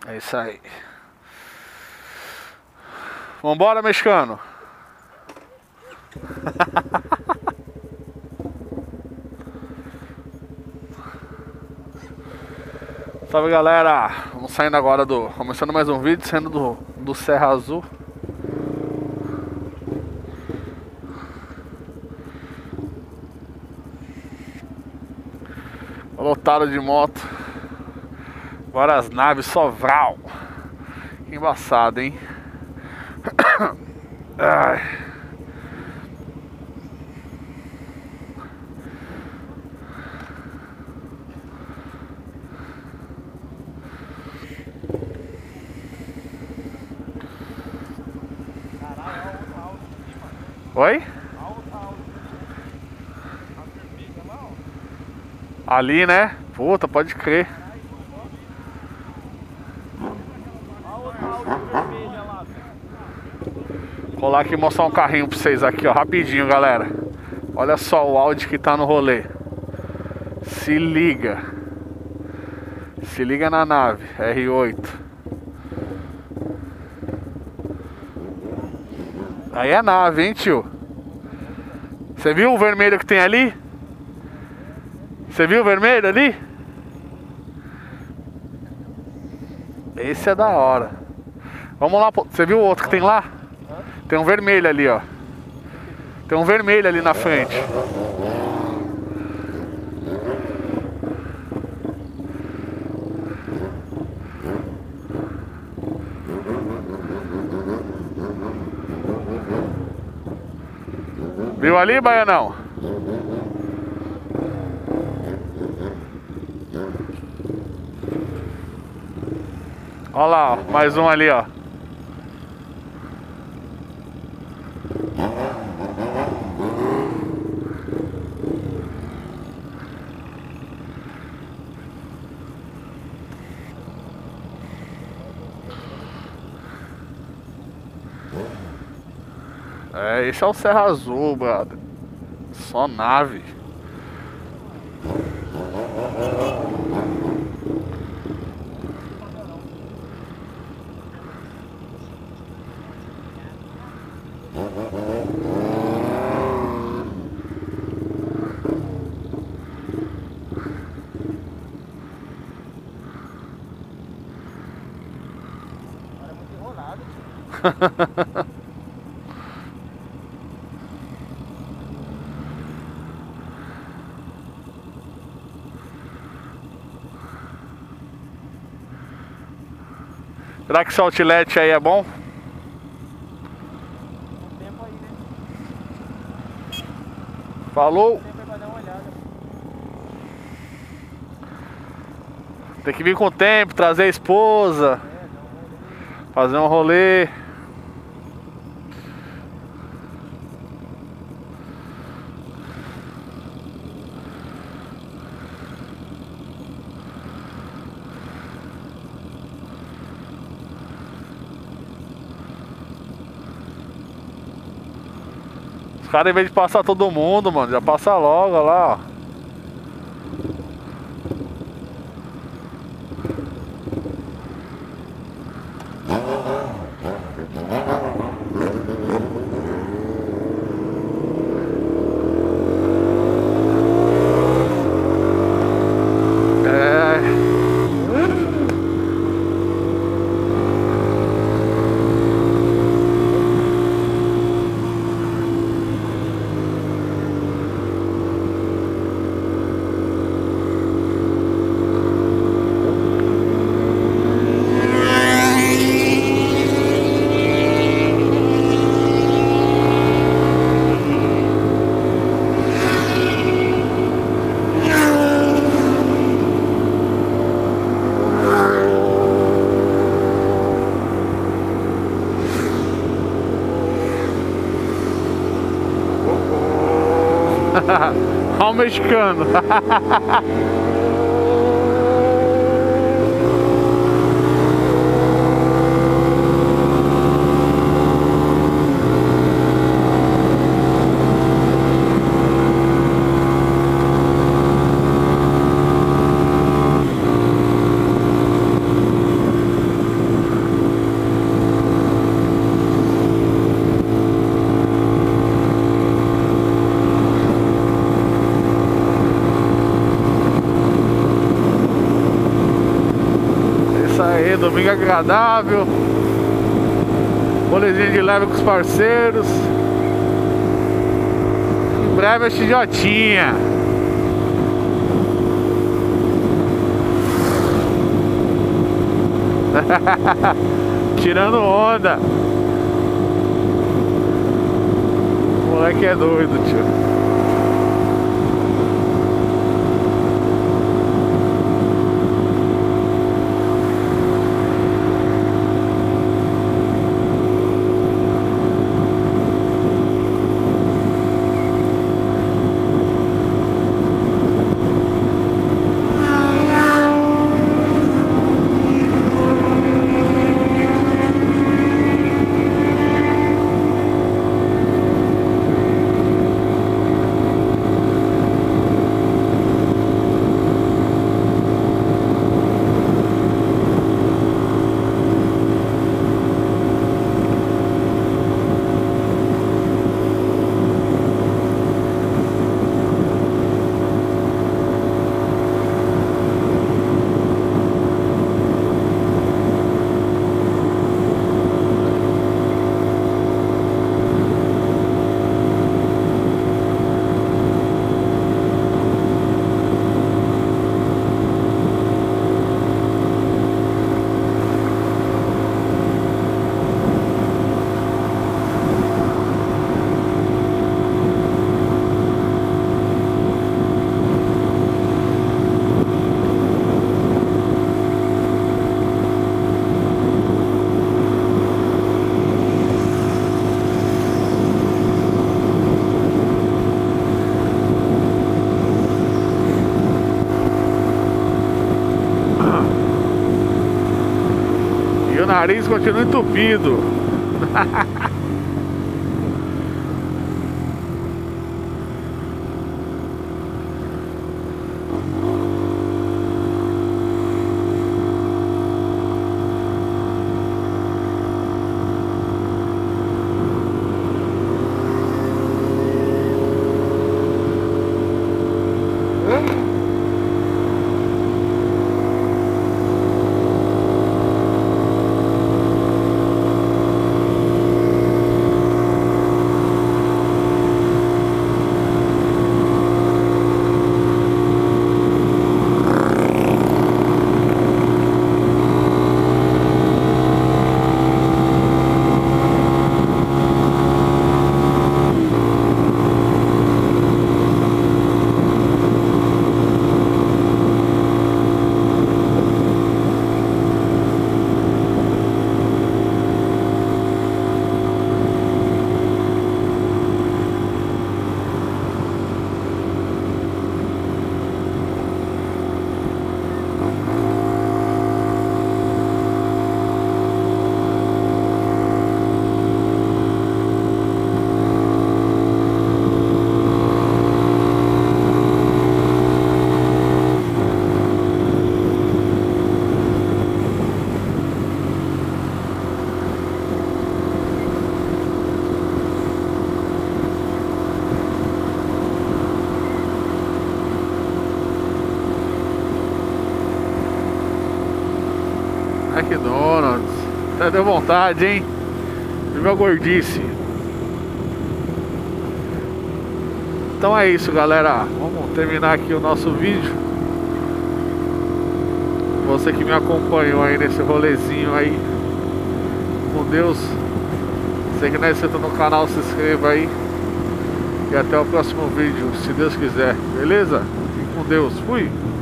É isso aí. Vambora, mexicano. Salve, galera. Vamos saindo agora começando mais um vídeo, saindo do Serra Azul. Lotado de moto. Várias naves, só vral. Que embaçado, hein? Ai. Oi? Ali, né? Puta, pode crer. Vou lá aqui mostrar um carrinho pra vocês aqui, ó, rapidinho, galera. Olha só o Audi que tá no rolê. Se liga. Se liga na nave, R8. Aí é nave, hein, tio? Você viu o vermelho que tem ali? Você viu o vermelho ali? Esse é da hora. Vamos lá, você viu o outro que tem lá? Tem um vermelho ali, ó. Tem um vermelho ali na frente. Viu ali, Baianão? Olha lá, ó, mais um ali, ó. É, esse é o Serra Azul, brother. Só nave. É muito enrolado. Será que esse outlet aí é bom? Tem tempo aí, né? Falou! Tem tempo aí pra dar uma olhada. Tem que vir com o tempo, trazer a esposa, fazer um rolê. Os caras, em vez de passar todo mundo, mano, já passa logo, olha lá, ó. Olha o mexicano. aí, domingo agradável. Rolezinho de leve com os parceiros. Em breve a Xidiotinha. Tirando onda. O moleque é doido, tio. O nariz continua entupido. McDonald's. Até deu vontade, hein? Viva a gordice. Então é isso, galera. Vamos terminar aqui o nosso vídeo. Você que me acompanhou aí nesse rolezinho aí, com Deus. Você que não é inscrito no canal, se inscreva aí. E até o próximo vídeo, se Deus quiser. Beleza? Fique com Deus. Fui!